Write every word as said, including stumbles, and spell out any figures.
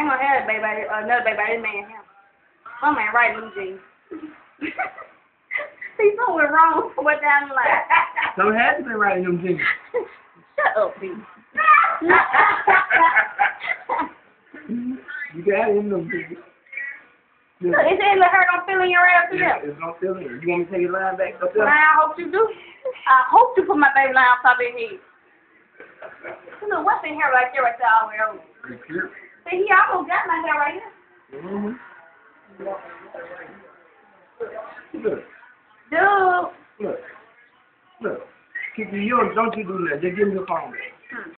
ain't gonna have a baby, uh, another baby by this man here. My man writing them jeans. See, something wrong with down the line. Some had to be writing them jeans. Shut up, B. You got it in them jeans. Look, it said let her don't feel in your ass Yeah, together. it's gonna feel it. You want me to take your line back up there? Man, I hope you do. I hope you put my baby line on top of his head. Look, what's in here right there, right there, all the way over? It's cute. See, he almost got my hair right here. Mm-hmm. Look, Dude. look, look. Kiki, you don't, don't you do that. Just give me the phone. Hmm.